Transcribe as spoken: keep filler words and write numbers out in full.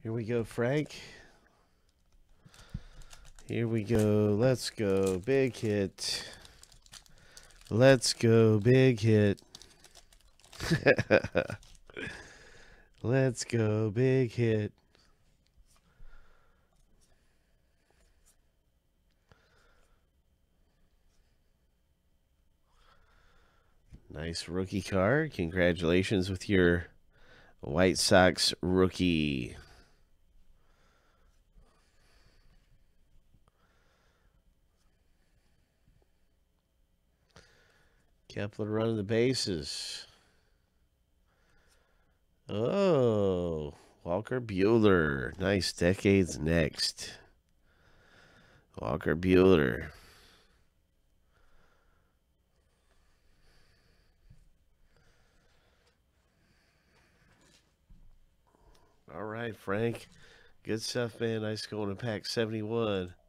Here we go, Frank. Here we go. Let's go. Big hit. Let's go. Big hit. Let's go. Big hit. Nice rookie card. Congratulations with your White Sox rookie. Kepler running the bases. Oh, Walker Buehler. Nice. Decades next. Walker Buehler. All right, Frank. Good stuff, man. Nice going to pack seventy-one.